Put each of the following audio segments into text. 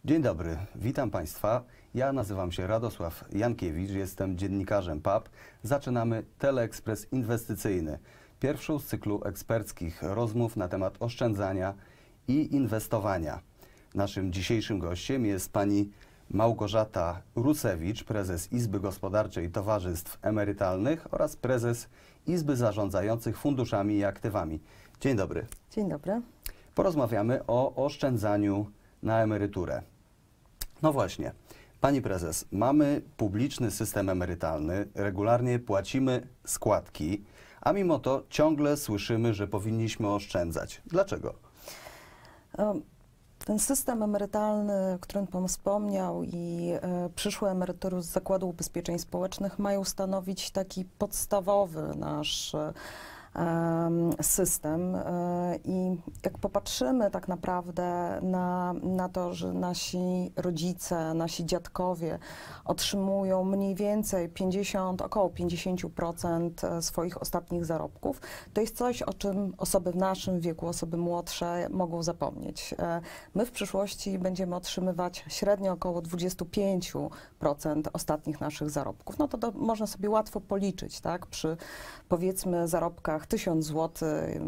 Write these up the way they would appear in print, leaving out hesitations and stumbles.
Dzień dobry, witam Państwa. Ja nazywam się Radosław Jankiewicz, jestem dziennikarzem PAP. Zaczynamy Teleekspres Inwestycyjny, pierwszą z cyklu eksperckich rozmów na temat oszczędzania i inwestowania. Naszym dzisiejszym gościem jest pani Małgorzata Rusewicz, prezes Izby Gospodarczej Towarzystw Emerytalnych oraz prezes Izby Zarządzających Funduszami i Aktywami. Dzień dobry. Dzień dobry. Porozmawiamy o oszczędzaniu na emeryturę. No właśnie, pani prezes, mamy publiczny system emerytalny, regularnie płacimy składki, a mimo to ciągle słyszymy, że powinniśmy oszczędzać. Dlaczego? Ten system emerytalny, o którym Pan wspomniał, i przyszłe emerytury z Zakładu Ubezpieczeń Społecznych mają stanowić taki podstawowy nasz system i jak popatrzymy tak naprawdę na to, że nasi rodzice, nasi dziadkowie otrzymują mniej więcej około 50% swoich ostatnich zarobków, to jest coś, o czym osoby w naszym wieku, osoby młodsze mogą zapomnieć. My w przyszłości będziemy otrzymywać średnio około 25% ostatnich naszych zarobków. No to można sobie łatwo policzyć, tak? Przy powiedzmy zarobkach 1000 zł,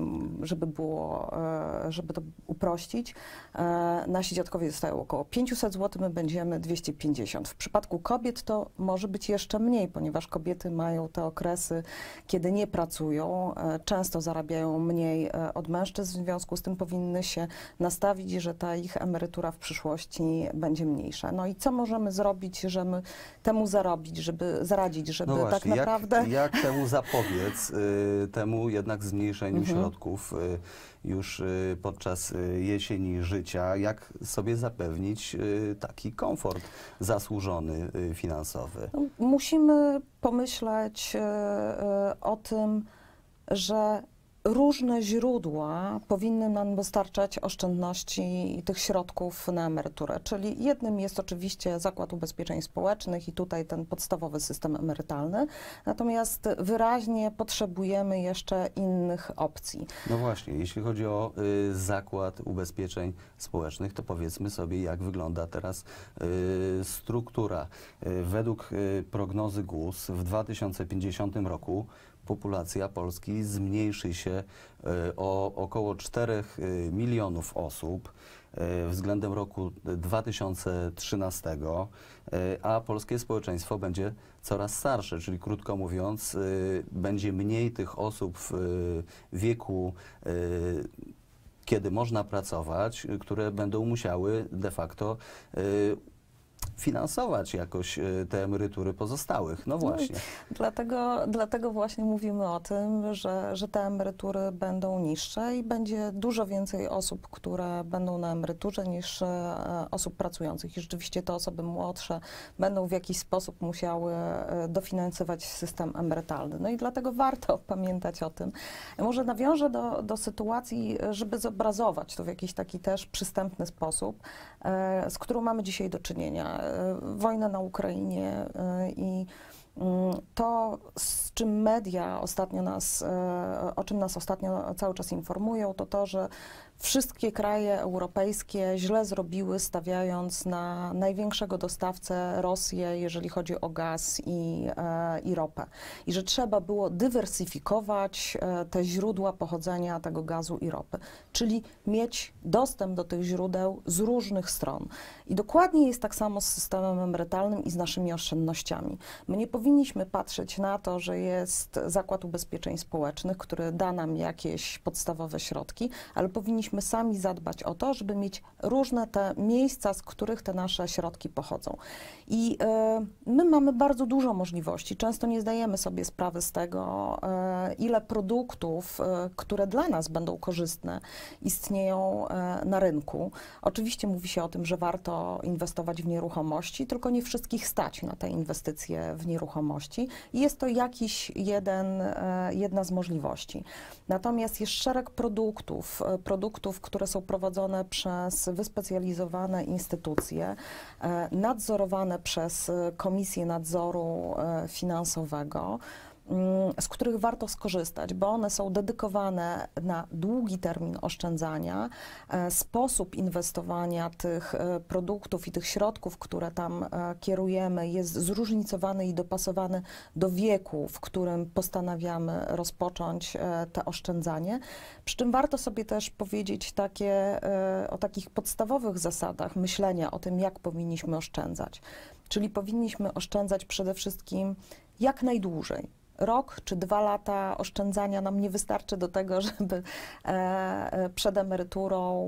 żeby to uprościć, nasi dziadkowie dostają około 500 zł, my będziemy 250. W przypadku kobiet to może być jeszcze mniej, ponieważ kobiety mają te okresy, kiedy nie pracują, często zarabiają mniej od mężczyzn, w związku z tym powinny się nastawić, że ta ich emerytura w przyszłości będzie mniejsza. No i co możemy zrobić, żeby temu zaradzić, żeby no właśnie, tak naprawdę... Jak temu zapobiec, temu jednak zmniejszeniu środków już podczas jesieni życia, jak sobie zapewnić taki komfort zasłużony finansowy? No, musimy pomyśleć o tym, że różne źródła powinny nam dostarczać oszczędności i tych środków na emeryturę. Czyli jednym jest oczywiście Zakład Ubezpieczeń Społecznych i tutaj ten podstawowy system emerytalny, natomiast wyraźnie potrzebujemy jeszcze innych opcji. No właśnie, jeśli chodzi o Zakład Ubezpieczeń Społecznych, to powiedzmy sobie, jak wygląda teraz struktura. Według prognozy GUS w 2050 roku populacja Polski zmniejszy się o około 4 milionów osób względem roku 2013, a polskie społeczeństwo będzie coraz starsze, czyli krótko mówiąc, będzie mniej tych osób w wieku, kiedy można pracować, które będą musiały de facto finansować jakoś te emerytury pozostałych. No właśnie. Dlatego właśnie mówimy o tym, że te emerytury będą niższe i będzie dużo więcej osób, które będą na emeryturze niż osób pracujących. I rzeczywiście te osoby młodsze będą w jakiś sposób musiały dofinansować system emerytalny. No i dlatego warto pamiętać o tym. Może nawiążę do sytuacji, żeby zobrazować to w jakiś taki też przystępny sposób, z którą mamy dzisiaj do czynienia. Wojna na Ukrainie i to, z czym media ostatnio o czym nas ostatnio cały czas informują, to, że wszystkie kraje europejskie źle zrobiły, stawiając na największego dostawcę Rosję, jeżeli chodzi o gaz i ropę. I że trzeba było dywersyfikować te źródła pochodzenia tego gazu i ropy, czyli mieć dostęp do tych źródeł z różnych stron. I dokładnie jest tak samo z systemem emerytalnym i z naszymi oszczędnościami. My nie powinniśmy patrzeć na to, że jest Zakład Ubezpieczeń Społecznych, który da nam jakieś podstawowe środki, ale powinniśmy sami zadbać o to, żeby mieć różne te miejsca, z których te nasze środki pochodzą. I my mamy bardzo dużo możliwości. Często nie zdajemy sobie sprawy z tego, ile produktów, które dla nas będą korzystne, istnieją na rynku. Oczywiście mówi się o tym, że warto inwestować w nieruchomości, tylko nie wszystkich stać na te inwestycje w nieruchomości. I jest to jedna z możliwości. Natomiast jest szereg produktów, które są prowadzone przez wyspecjalizowane instytucje, nadzorowane przez Komisję Nadzoru Finansowego, z których warto skorzystać, bo one są dedykowane na długi termin oszczędzania. Sposób inwestowania tych produktów i tych środków, które tam kierujemy, jest zróżnicowany i dopasowany do wieku, w którym postanawiamy rozpocząć te oszczędzanie. Przy czym warto sobie też powiedzieć o takich podstawowych zasadach myślenia o tym, jak powinniśmy oszczędzać. Czyli powinniśmy oszczędzać przede wszystkim jak najdłużej. Rok czy 2 lata oszczędzania nam nie wystarczy do tego, żeby przed emeryturą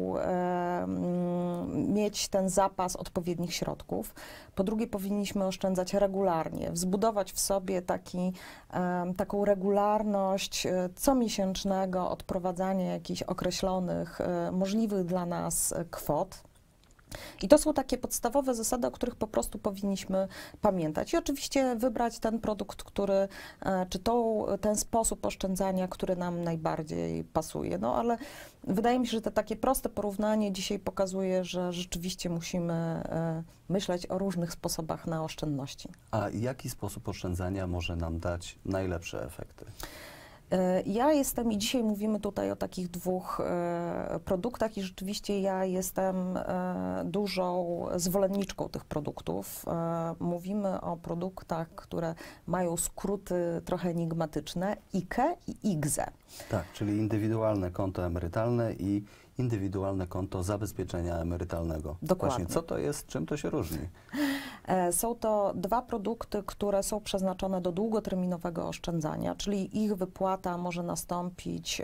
mieć ten zapas odpowiednich środków. Po drugie, powinniśmy oszczędzać regularnie, zbudować w sobie taką regularność comiesięcznego odprowadzania jakichś określonych, możliwych dla nas kwot. I to są takie podstawowe zasady, o których po prostu powinniśmy pamiętać. I oczywiście wybrać ten produkt, czy ten sposób oszczędzania, który nam najbardziej pasuje. No ale wydaje mi się, że to takie proste porównanie dzisiaj pokazuje, że rzeczywiście musimy myśleć o różnych sposobach na oszczędności. A jaki sposób oszczędzania może nam dać najlepsze efekty? Ja jestem, i dzisiaj mówimy tutaj o takich 2 produktach i rzeczywiście ja jestem dużą zwolenniczką tych produktów. Mówimy o produktach, które mają skróty trochę enigmatyczne, IKE i IGZE. Tak, czyli indywidualne konto emerytalne i indywidualne konto zabezpieczenia emerytalnego. Dokładnie. Właśnie, co to jest, czym to się różni? Są to 2 produkty, które są przeznaczone do długoterminowego oszczędzania, czyli ich wypłata może nastąpić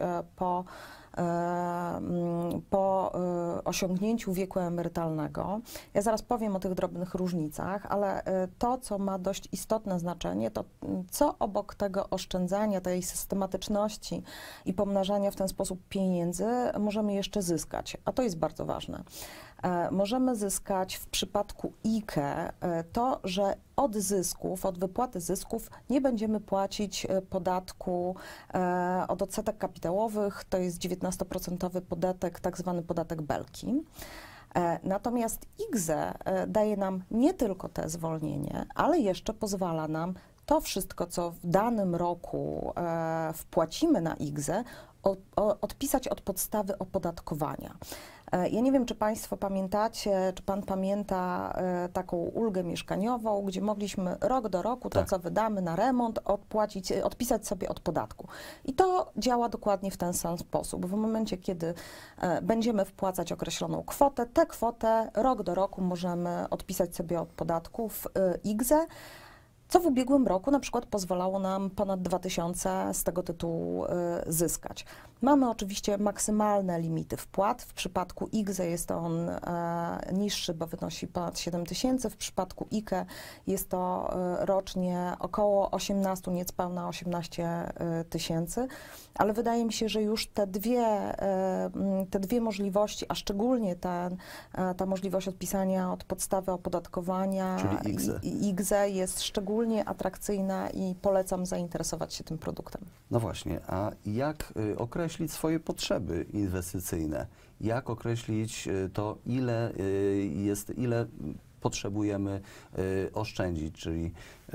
po osiągnięciu wieku emerytalnego. Ja zaraz powiem o tych drobnych różnicach, ale to, co ma dość istotne znaczenie, to co obok tego oszczędzania, tej systematyczności i pomnażania w ten sposób pieniędzy możemy jeszcze zyskać, a to jest bardzo ważne. Możemy zyskać w przypadku IKE to, że od zysków, od wypłaty zysków nie będziemy płacić podatku od odsetek kapitałowych, to jest 19% podatek, tak zwany podatek Belki. Natomiast IGZE daje nam nie tylko te zwolnienie, ale jeszcze pozwala nam to wszystko, co w danym roku wpłacimy na IGZE, odpisać od podstawy opodatkowania. Ja nie wiem, czy Państwo pamiętacie, czy Pan pamięta taką ulgę mieszkaniową, gdzie mogliśmy rok do roku to, co wydamy na remont, odpisać sobie od podatku. I to działa dokładnie w ten sam sposób. W momencie, kiedy będziemy wpłacać określoną kwotę, tę kwotę rok do roku możemy odpisać sobie od podatków IGZE, co w ubiegłym roku na przykład pozwalało nam ponad 2000 z tego tytułu zyskać. Mamy oczywiście maksymalne limity wpłat. W przypadku IGZE jest on niższy, bo wynosi ponad 7000. W przypadku IKE jest to rocznie około 18, niespełna 18 tysięcy. Ale wydaje mi się, że już te dwie możliwości, a szczególnie ta możliwość odpisania od podstawy opodatkowania czyli IGZE jest szczególnie atrakcyjna i polecam zainteresować się tym produktem. No właśnie, a jak określić swoje potrzeby inwestycyjne? Jak określić to, ile potrzebujemy oszczędzić, czyli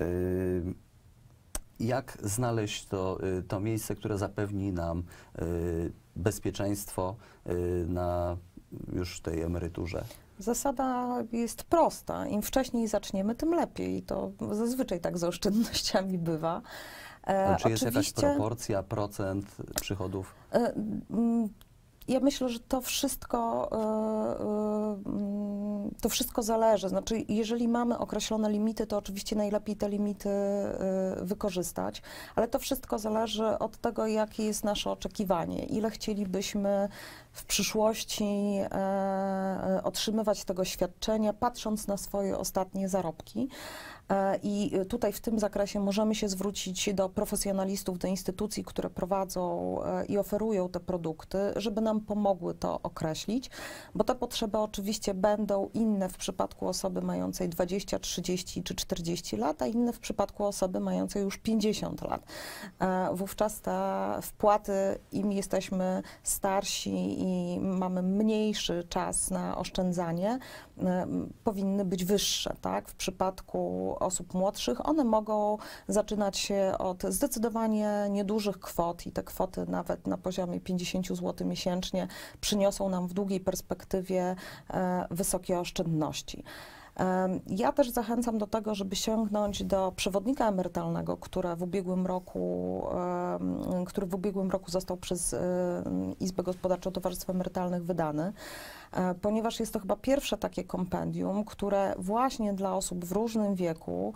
jak znaleźć to miejsce, które zapewni nam bezpieczeństwo na już tej emeryturze? Zasada jest prosta. Im wcześniej zaczniemy, tym lepiej. To zazwyczaj tak z oszczędnościami bywa. Ale czy jest jakaś proporcja, procent przychodów? Ja myślę, że to wszystko zależy. Znaczy, jeżeli mamy określone limity, to oczywiście najlepiej te limity wykorzystać, ale to wszystko zależy od tego, jakie jest nasze oczekiwanie, ile chcielibyśmy w przyszłości otrzymywać tego świadczenia, patrząc na swoje ostatnie zarobki. I tutaj w tym zakresie możemy się zwrócić do profesjonalistów, do instytucji, które prowadzą i oferują te produkty, żeby nam pomogły to określić, bo te potrzeby oczywiście będą inne w przypadku osoby mającej 20, 30 czy 40 lat, a inne w przypadku osoby mającej już 50 lat. Wówczas te wpłaty, im jesteśmy starsi i mamy mniejszy czas na oszczędzanie, powinny być wyższe, tak? W przypadku osób młodszych, one mogą zaczynać się od zdecydowanie niedużych kwot i te kwoty nawet na poziomie 50 zł miesięcznie przyniosą nam w długiej perspektywie wysokie oszczędności. Ja też zachęcam do tego, żeby sięgnąć do przewodnika emerytalnego, który w ubiegłym roku został przez Izbę Gospodarczą Towarzystw Emerytalnych wydany, ponieważ jest to chyba pierwsze takie kompendium, które właśnie dla osób w różnym wieku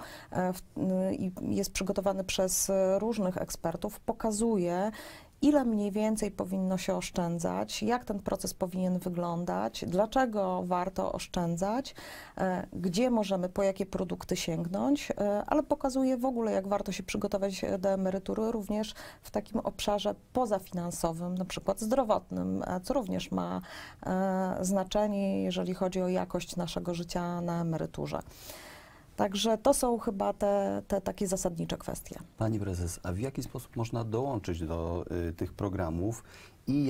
i jest przygotowany przez różnych ekspertów, pokazuje, ile mniej więcej powinno się oszczędzać, jak ten proces powinien wyglądać, dlaczego warto oszczędzać, gdzie możemy, po jakie produkty sięgnąć, ale pokazuje w ogóle, jak warto się przygotować do emerytury również w takim obszarze pozafinansowym, na przykład zdrowotnym, co również ma znaczenie, jeżeli chodzi o jakość naszego życia na emeryturze. Także to są chyba te takie zasadnicze kwestie. Pani prezes, a w jaki sposób można dołączyć do tych programów i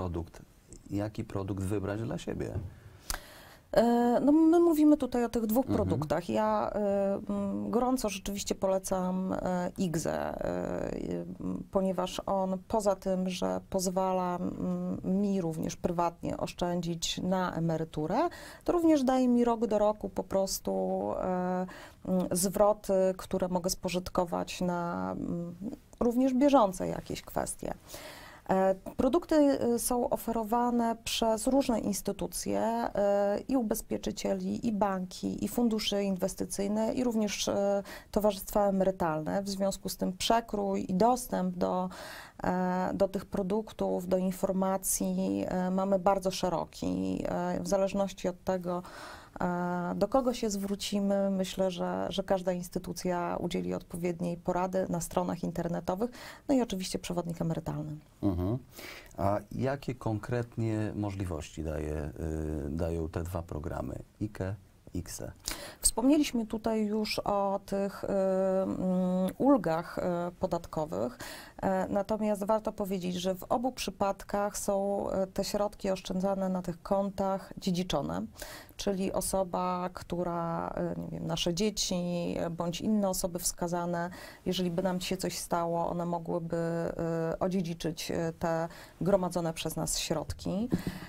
jaki produkt wybrać dla siebie? No, my mówimy tutaj o tych dwóch produktach. Ja gorąco rzeczywiście polecam IGZE, ponieważ on poza tym, że pozwala mi również prywatnie oszczędzić na emeryturę, to również daje mi rok do roku po prostu zwroty, które mogę spożytkować na również bieżące jakieś kwestie. Produkty są oferowane przez różne instytucje i ubezpieczycieli, i banki, i fundusze inwestycyjne, i również towarzystwa emerytalne. W związku z tym przekrój i dostęp do tych produktów, do informacji mamy bardzo szeroki. W zależności od tego, do kogo się zwrócimy, myślę, że każda instytucja udzieli odpowiedniej porady na stronach internetowych, no i oczywiście przewodnik emerytalny. A jakie konkretnie możliwości dają te dwa programy, IKE, IKSE? Wspomnieliśmy tutaj już o tych ulgach podatkowych, natomiast warto powiedzieć, że w obu przypadkach są te środki oszczędzane na tych kontach dziedziczone, czyli osoba, która, nie wiem, nasze dzieci bądź inne osoby wskazane, jeżeli by nam się coś stało, one mogłyby odziedziczyć te gromadzone przez nas środki.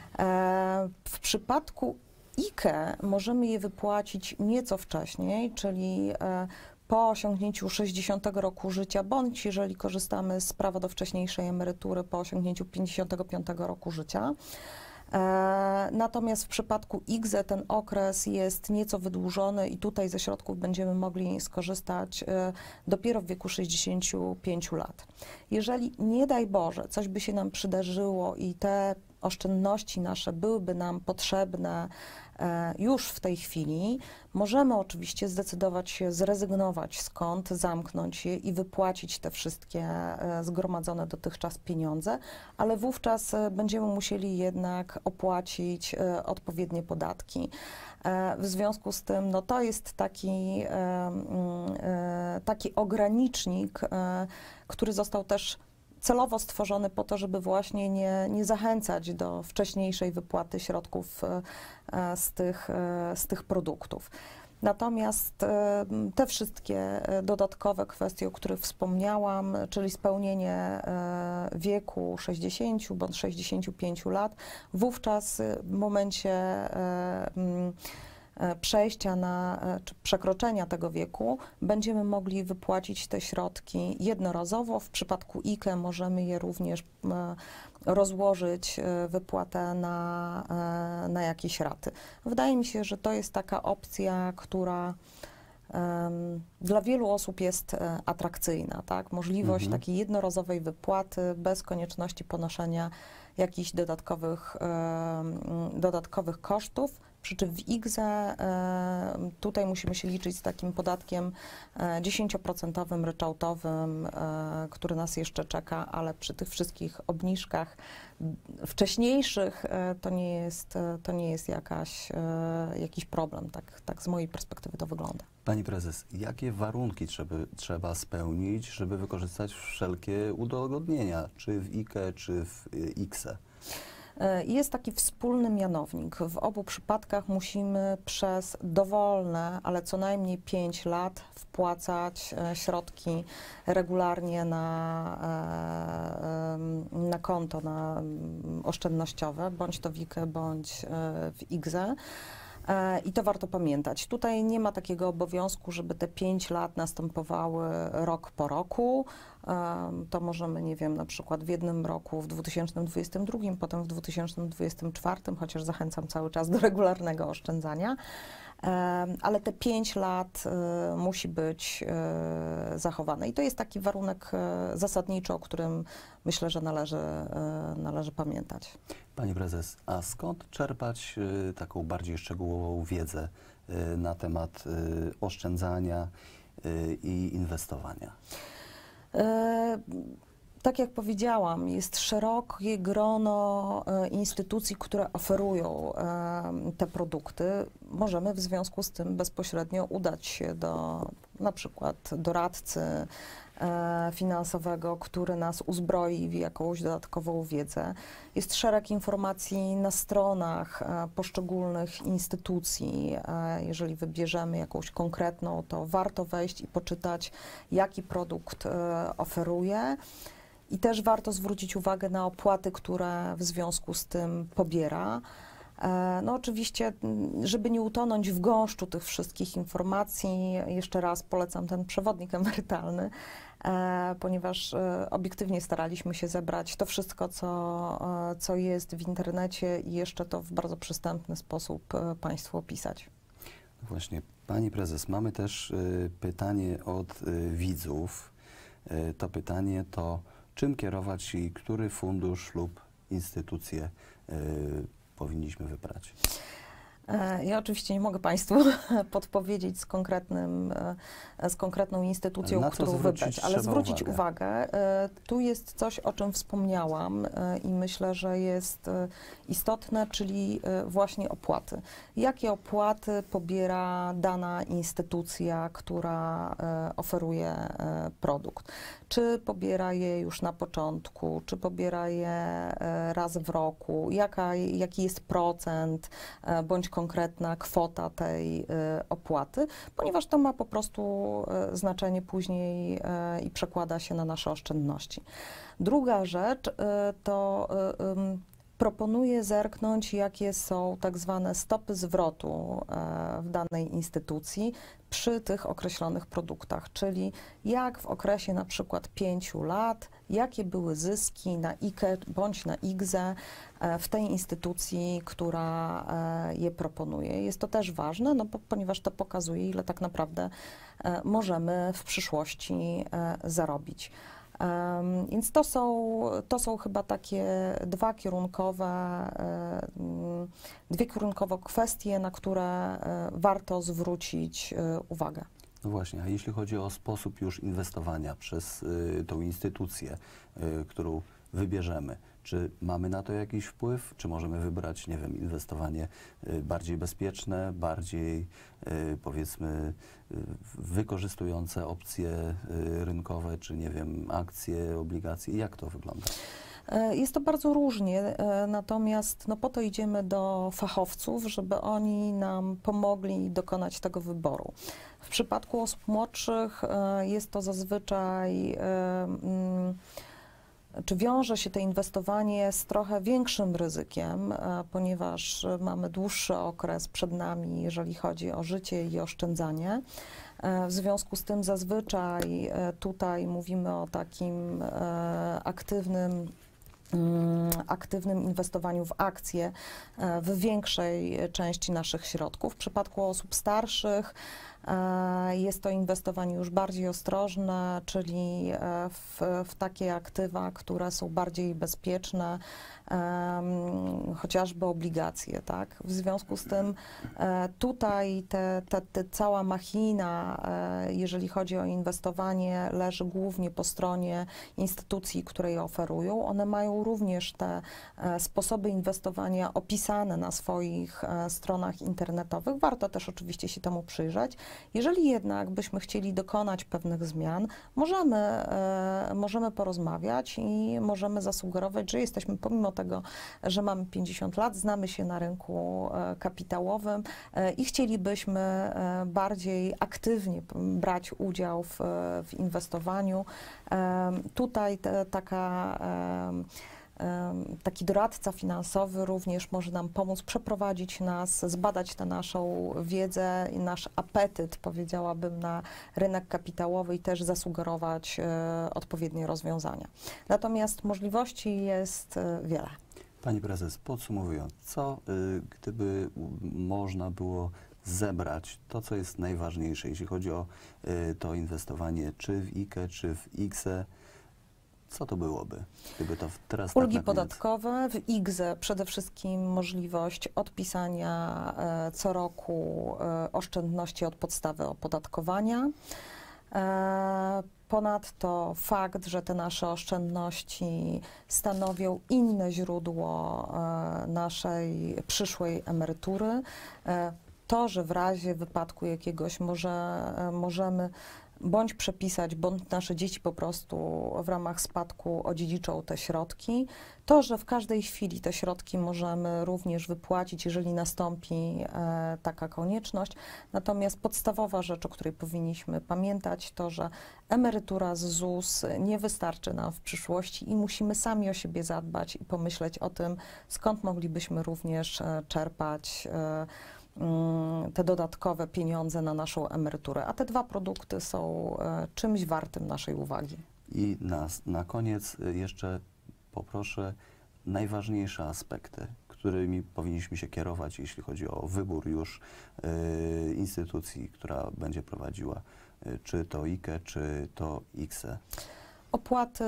W przypadku IKE możemy je wypłacić nieco wcześniej, czyli po osiągnięciu 60 roku życia, bądź jeżeli korzystamy z prawa do wcześniejszej emerytury po osiągnięciu 55 roku życia. Natomiast w przypadku IGZE ten okres jest nieco wydłużony i tutaj ze środków będziemy mogli skorzystać dopiero w wieku 65 lat. Jeżeli nie daj Boże, coś by się nam przydarzyło i te oszczędności nasze byłyby nam potrzebne już w tej chwili, możemy oczywiście zdecydować się zrezygnować z kont, zamknąć je i wypłacić te wszystkie zgromadzone dotychczas pieniądze, ale wówczas będziemy musieli jednak opłacić odpowiednie podatki. W związku z tym, no to jest taki ogranicznik, który został też celowo stworzony po to, żeby właśnie nie zachęcać do wcześniejszej wypłaty środków z tych produktów. Natomiast te wszystkie dodatkowe kwestie, o których wspomniałam, czyli spełnienie wieku 60 bądź 65 lat, wówczas w momencie przejścia czy przekroczenia tego wieku będziemy mogli wypłacić te środki jednorazowo. W przypadku IKE możemy je również rozłożyć wypłatę na jakieś raty. Wydaje mi się, że to jest taka opcja, która dla wielu osób jest atrakcyjna, tak? Możliwość takiej jednorazowej wypłaty bez konieczności ponoszenia jakichś dodatkowych kosztów. Przy czym w IGZE tutaj musimy się liczyć z takim podatkiem 10% ryczałtowym, który nas jeszcze czeka, ale przy tych wszystkich obniżkach wcześniejszych to nie jest jakiś problem. Tak z mojej perspektywy to wygląda. Pani prezes, jakie warunki trzeba spełnić, żeby wykorzystać wszelkie udogodnienia, czy w IKE, czy w IKSE? Jest taki wspólny mianownik. W obu przypadkach musimy przez dowolne, ale co najmniej 5 lat wpłacać środki regularnie na konto oszczędnościowe, bądź to w IKE, bądź w IKZE. I to warto pamiętać. Tutaj nie ma takiego obowiązku, żeby te 5 lat następowały rok po roku. To możemy, nie wiem, na przykład w jednym roku, w 2022, potem w 2024, chociaż zachęcam cały czas do regularnego oszczędzania. Ale te 5 lat musi być zachowane. I to jest taki warunek zasadniczy, o którym myślę, że należy pamiętać. Pani prezes, a skąd czerpać taką bardziej szczegółową wiedzę na temat oszczędzania i inwestowania? Tak jak powiedziałam, jest szerokie grono instytucji, które oferują te produkty. Możemy w związku z tym bezpośrednio udać się do na przykład doradcy finansowego, który nas uzbroi w jakąś dodatkową wiedzę. Jest szereg informacji na stronach poszczególnych instytucji. Jeżeli wybierzemy jakąś konkretną, to warto wejść i poczytać, jaki produkt oferuje. I też warto zwrócić uwagę na opłaty, które w związku z tym pobiera. No oczywiście, żeby nie utonąć w gąszczu tych wszystkich informacji, jeszcze raz polecam ten przewodnik emerytalny, ponieważ obiektywnie staraliśmy się zebrać to wszystko, co jest w internecie i jeszcze to w bardzo przystępny sposób Państwu opisać. Właśnie, Pani prezes, mamy też pytanie od widzów. To pytanie to, czym kierować i który fundusz lub instytucję powinniśmy wybrać? Ja oczywiście nie mogę Państwu podpowiedzieć z konkretną instytucją, którą wybrać, ale zwrócić uwagę. Tu jest coś, o czym wspomniałam i myślę, że jest istotne, czyli właśnie opłaty. Jakie opłaty pobiera dana instytucja, która oferuje produkt? Czy pobiera je już na początku, czy pobiera je raz w roku? Jaki jest procent bądź konkretna kwota tej opłaty, ponieważ to ma po prostu znaczenie później i przekłada się na nasze oszczędności. Druga rzecz to proponuję zerknąć, jakie są tak zwane stopy zwrotu w danej instytucji przy tych określonych produktach, czyli jak w okresie na przykład 5 lat, jakie były zyski na IKE bądź na IKZE w tej instytucji, która je proponuje. Jest to też ważne, no ponieważ to pokazuje, ile tak naprawdę możemy w przyszłości zarobić. Więc to są chyba takie dwie kierunkowe kwestie, na które warto zwrócić uwagę. No właśnie, a jeśli chodzi o sposób już inwestowania przez tą instytucję, którą wybierzemy, czy mamy na to jakiś wpływ, czy możemy wybrać, nie wiem, inwestowanie bardziej bezpieczne, bardziej powiedzmy wykorzystujące opcje rynkowe, czy nie wiem, akcje, obligacje, jak to wygląda? Jest to bardzo różnie, natomiast no, po to idziemy do fachowców, żeby oni nam pomogli dokonać tego wyboru. W przypadku osób młodszych jest to zazwyczaj czy wiąże się to inwestowanie z trochę większym ryzykiem, ponieważ mamy dłuższy okres przed nami, jeżeli chodzi o życie i oszczędzanie. W związku z tym zazwyczaj tutaj mówimy o takim aktywnym inwestowaniu w akcje w większej części naszych środków. W przypadku osób starszych jest to inwestowanie już bardziej ostrożne, czyli w takie aktywa, które są bardziej bezpieczne, chociażby obligacje, tak? W związku z tym tutaj cała machina, jeżeli chodzi o inwestowanie, leży głównie po stronie instytucji, które je oferują. One mają również te sposoby inwestowania opisane na swoich stronach internetowych. Warto też oczywiście się temu przyjrzeć. Jeżeli jednak byśmy chcieli dokonać pewnych zmian, możemy porozmawiać i możemy zasugerować, że jesteśmy, pomimo tego, że mamy 50 lat, znamy się na rynku kapitałowym i chcielibyśmy bardziej aktywnie brać udział w inwestowaniu. Tutaj taki doradca finansowy również może nam pomóc przeprowadzić nas, zbadać tę naszą wiedzę i nasz apetyt, powiedziałabym, na rynek kapitałowy i też zasugerować odpowiednie rozwiązania. Natomiast możliwości jest wiele. Pani prezes, podsumowując, co gdyby można było zebrać to, co jest najważniejsze, jeśli chodzi o to inwestowanie, czy w IKE, czy w IKSE, co to byłoby, gdyby to teraz Ulgi tak na koniec? podatkowe, w IKZE przede wszystkim możliwość odpisania co roku oszczędności od podstawy opodatkowania. Ponadto fakt, że te nasze oszczędności stanowią inne źródło naszej przyszłej emerytury. To, że w razie wypadku jakiegoś możemy bądź przepisać, bądź nasze dzieci po prostu w ramach spadku odziedziczą te środki. To, że w każdej chwili te środki możemy również wypłacić, jeżeli nastąpi taka konieczność. Natomiast podstawowa rzecz, o której powinniśmy pamiętać, to, że emerytura z ZUS nie wystarczy nam w przyszłości i musimy sami o siebie zadbać i pomyśleć o tym, skąd moglibyśmy również czerpać te dodatkowe pieniądze na naszą emeryturę, a te dwa produkty są czymś wartym naszej uwagi. I na koniec jeszcze poproszę najważniejsze aspekty, którymi powinniśmy się kierować, jeśli chodzi o wybór już instytucji, która będzie prowadziła czy to IKE, czy to IKSE. Opłaty,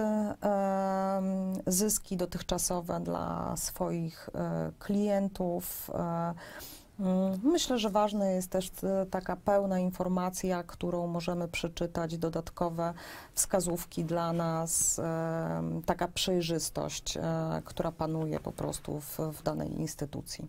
zyski dotychczasowe dla swoich klientów. Myślę, że ważna jest też taka pełna informacja, którą możemy przeczytać, dodatkowe wskazówki dla nas, taka przejrzystość, która panuje po prostu w danej instytucji.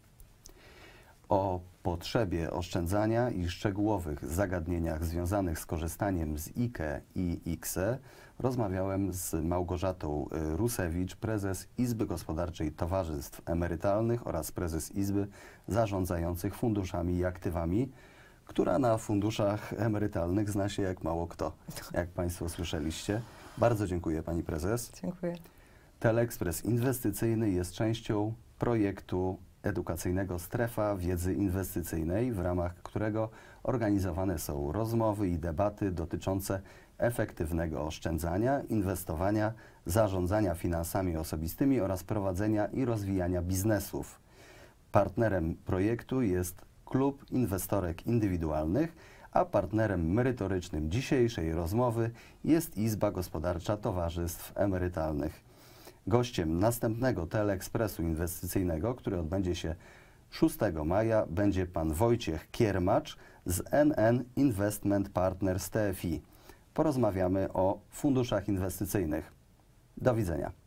O potrzebie oszczędzania i szczegółowych zagadnieniach związanych z korzystaniem z IKE i IKSE rozmawiałem z Małgorzatą Rusewicz, prezes Izby Gospodarczej Towarzystw Emerytalnych oraz prezes Izby Zarządzających Funduszami i Aktywami, która na funduszach emerytalnych zna się jak mało kto, jak Państwo słyszeliście. Bardzo dziękuję Pani prezes. Dziękuję. Teleekspres Inwestycyjny jest częścią projektu edukacyjnego Strefa Wiedzy Inwestycyjnej, w ramach którego organizowane są rozmowy i debaty dotyczące efektywnego oszczędzania, inwestowania, zarządzania finansami osobistymi oraz prowadzenia i rozwijania biznesów. Partnerem projektu jest Klub Inwestorek Indywidualnych, a partnerem merytorycznym dzisiejszej rozmowy jest Izba Gospodarcza Towarzystw Emerytalnych. Gościem następnego Teleekspresu Inwestycyjnego, który odbędzie się 6 maja, będzie pan Wojciech Kiermacz z NN Investment Partners TFI. Porozmawiamy o funduszach inwestycyjnych. Do widzenia.